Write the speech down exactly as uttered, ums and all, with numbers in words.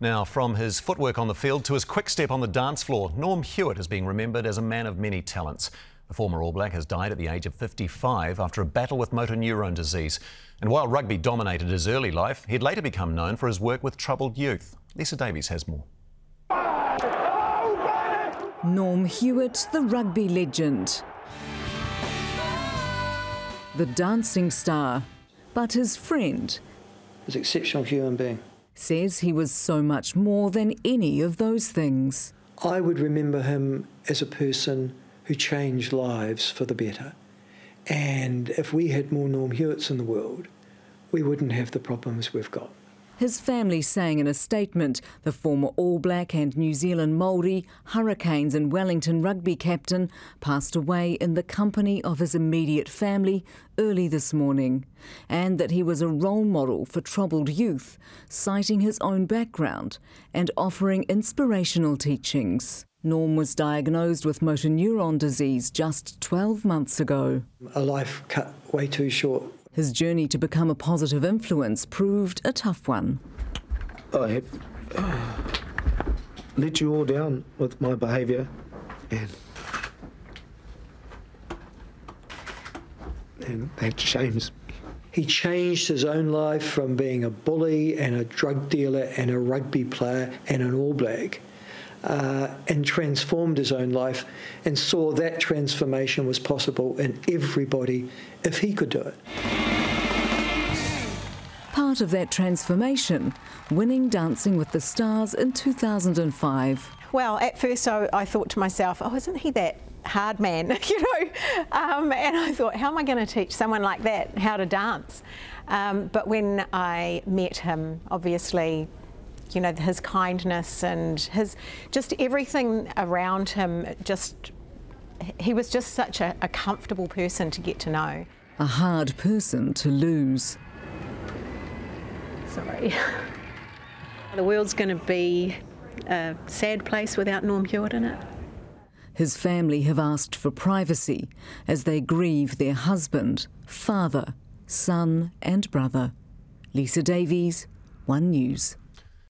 Now, from his footwork on the field to his quick step on the dance floor, Norm Hewitt is being remembered as a man of many talents. The former All Black has died at the age of fifty-five after a battle with motor neurone disease. And while rugby dominated his early life, he'd later become known for his work with troubled youth. Lisa Davies has more. Norm Hewitt, the rugby legend. The dancing star. But his friend was an exceptional human being. Says he was so much more than any of those things. I would remember him as a person who changed lives for the better. And if we had more Norm Hewitts in the world, we wouldn't have the problems we've got. His family saying in a statement the former All Black and New Zealand Māori, Hurricanes and Wellington rugby captain passed away in the company of his immediate family early this morning, and that he was a role model for troubled youth, citing his own background and offering inspirational teachings. Norm was diagnosed with motor neuron disease just twelve months ago. A life cut way too short. His journey to become a positive influence proved a tough one. I have uh, let you all down with my behaviour, and, and that shames me. He changed his own life from being a bully and a drug dealer and a rugby player and an All Black, uh, and transformed his own life and saw that transformation was possible in everybody if he could do it. Part of that transformation, winning Dancing with the Stars in two thousand five. Well, at first I, I thought to myself, oh, isn't he that hard man, you know? Um, and I thought, how am I going to teach someone like that how to dance? Um, but when I met him, obviously, you know, his kindness and his, just everything around him, just, he was just such a, a comfortable person to get to know. A hard person to lose. Sorry. The world's going to be a sad place without Norm Hewitt in it. His family have asked for privacy as they grieve their husband, father, son and brother. Lisa Davies, One News.